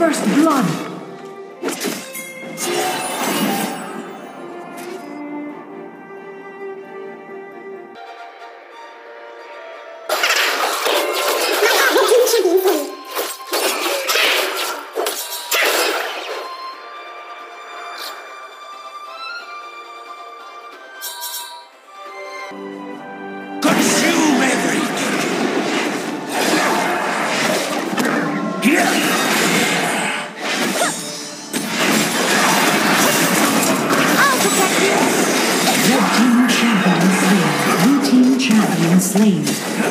First blood. Consume everything! I'll protect you! Red team champion slain. Blue team champion slain.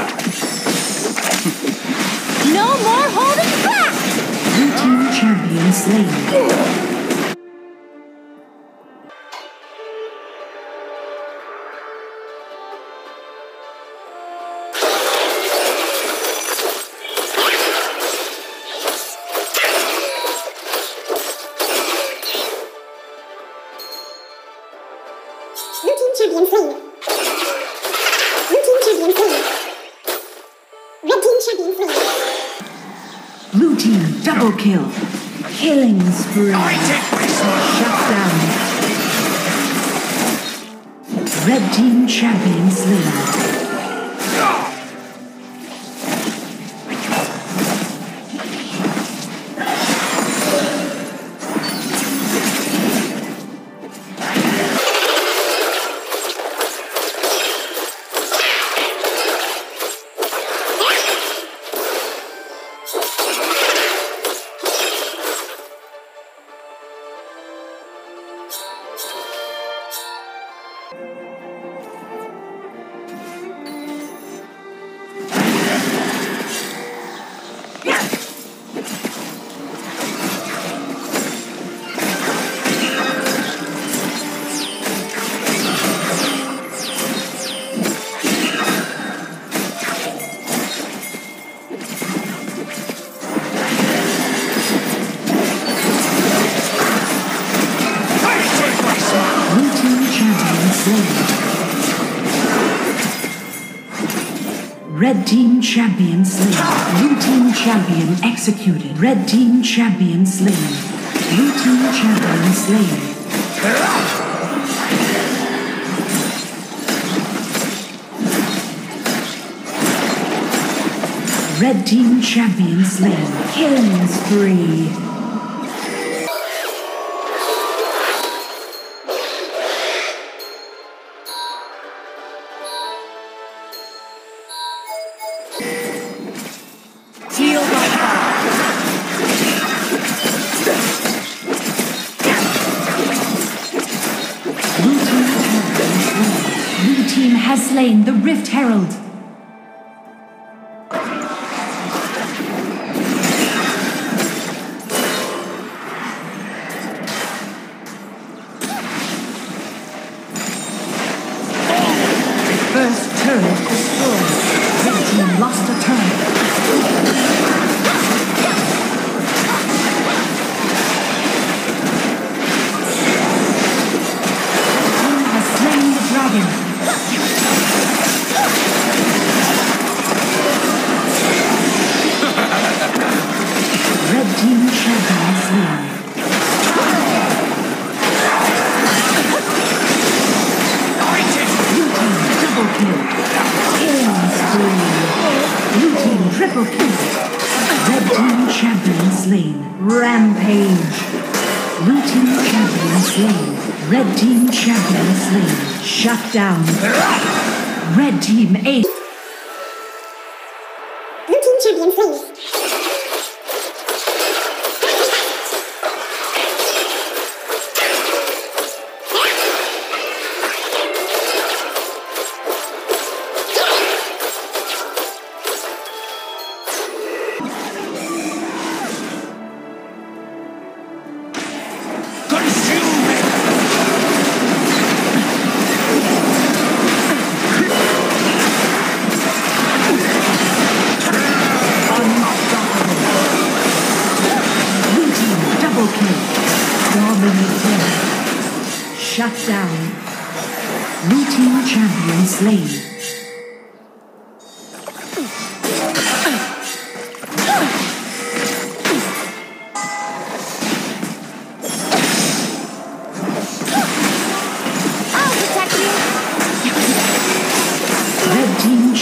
No more holding back! Blue team champion slain. Champion slain. Blue team champion slain. Red team champion slain. Blue team double kill. Killing spree. Shut down. Red team champion slain. Red team champion slain. Blue team champion executed. Red team champion slain. Blue team champion slain. Red team champion slain. Killing spree. Blue team has slain the Rift Herald. First turret destroyed. Red team lost a turret. Red team champion slain. Blue team double kill. Killing spree. Blue team triple kill. Red team champion slain. Rampage. Blue team champion slain. Red team champion slain. Shut down. Red team ace. Blue team champion slain. Shut down. Blue team champion slain.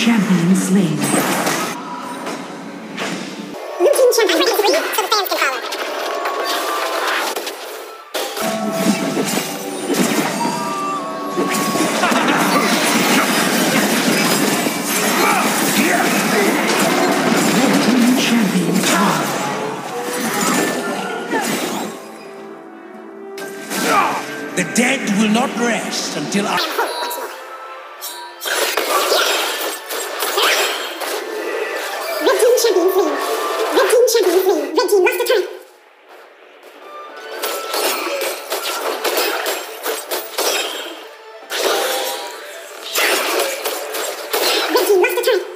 champion slain. Blue team champion rank 3 so the fans can follow. Red team champion slain. The dead will not rest until I... Red team champion slain. Red team champion slain. Red team lost the turret. Red team lost the turret.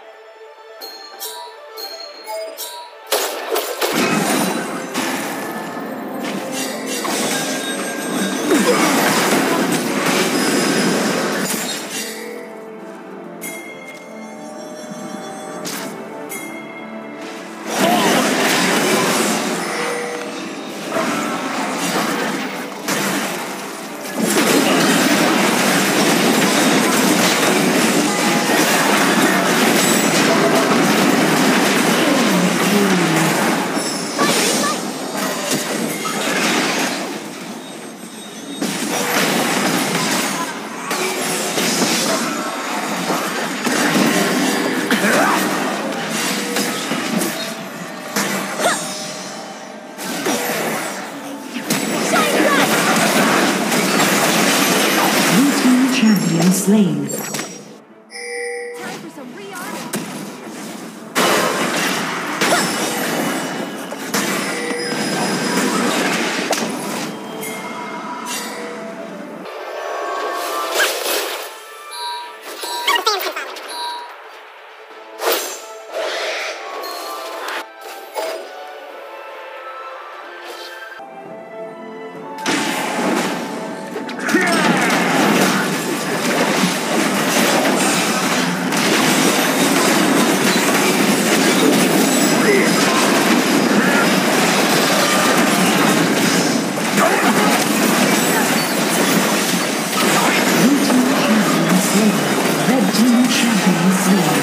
Blue team champion slain. Time for some rearming. The fans can follow. Red team champion slain.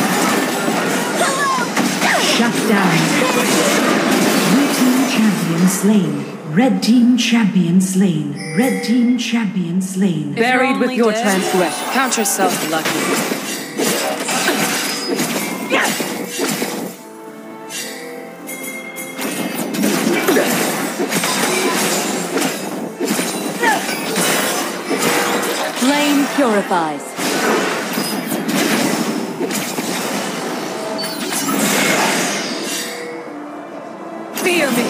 Shut down. Blue team champion slain. Red team champion slain. Red team champion slain. Buried with your transgression. Count yourself lucky. Flame purifies. Fear me!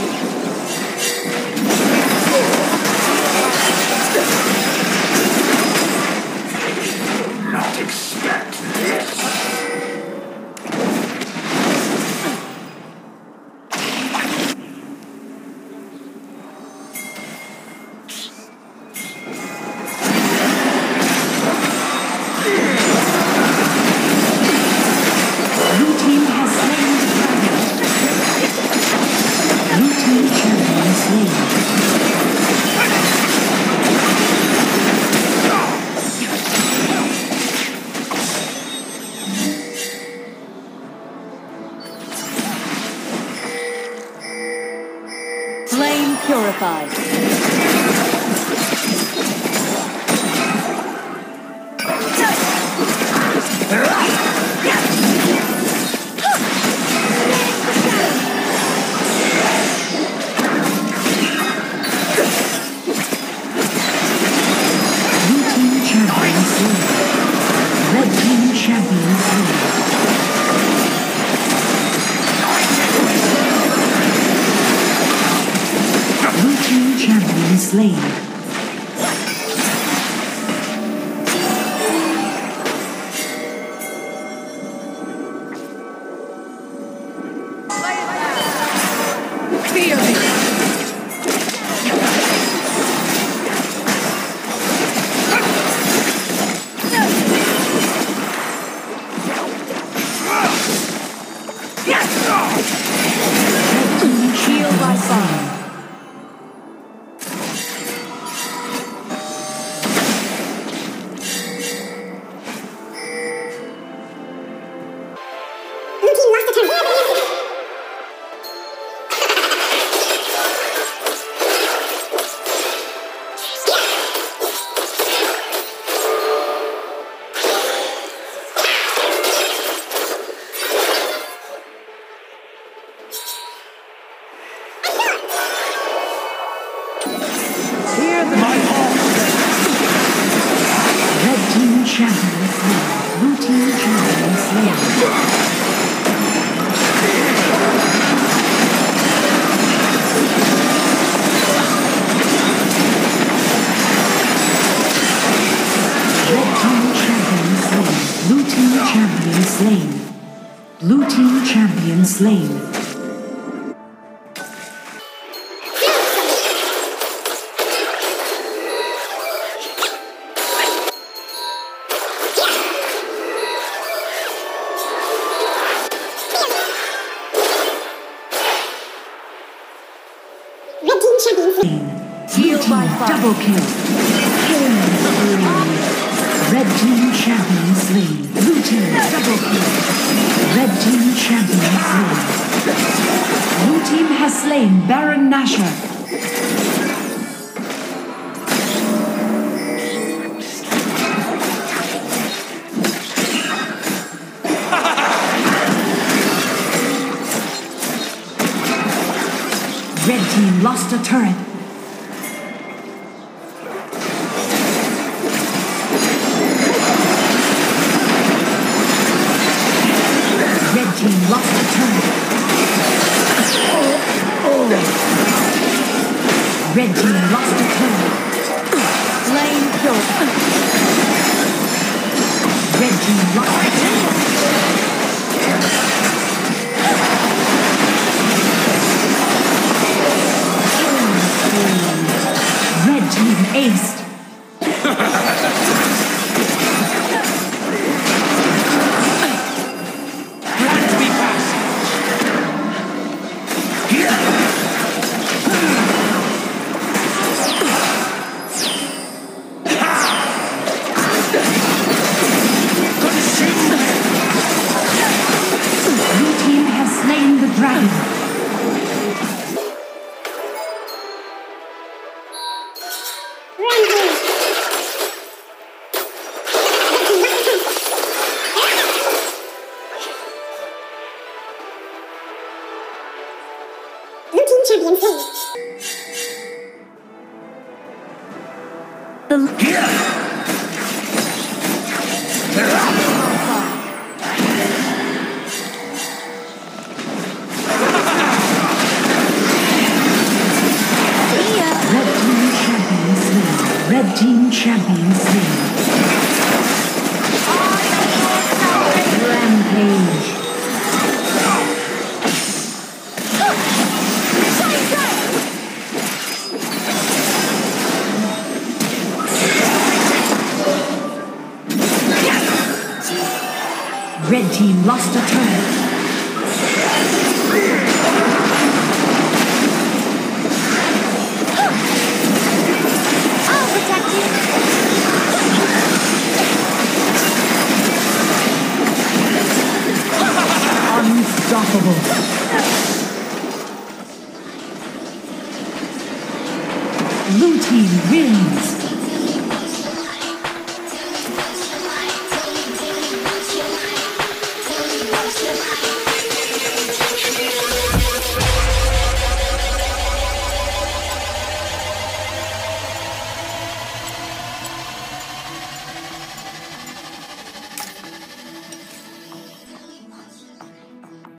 not expect this. Blue team has slain the dragon. Blue team champion slain. Flame purifies. Blue team champion slain. Red team champion slain. Blue team champion slain. Fear me! Red team Heal by champion fire. slain. My heart. Red team champion slain. Blue team champion slain. Blue team champion slain. Blue team champion slain. Red team champion slain. Blue team double kill. Red team champion slain. Blue team double kill. Red team champion slain. Blue team has slain Baron Nashor. Red team lost a turret. Lost the turret. Red team lost the turret. Flame purified. Red team lost the turret. Red team aced. Champion slain. Red team champion slain. Rampage. Red team lost a turret. I'll protect you. Unstoppable. Blue team wins.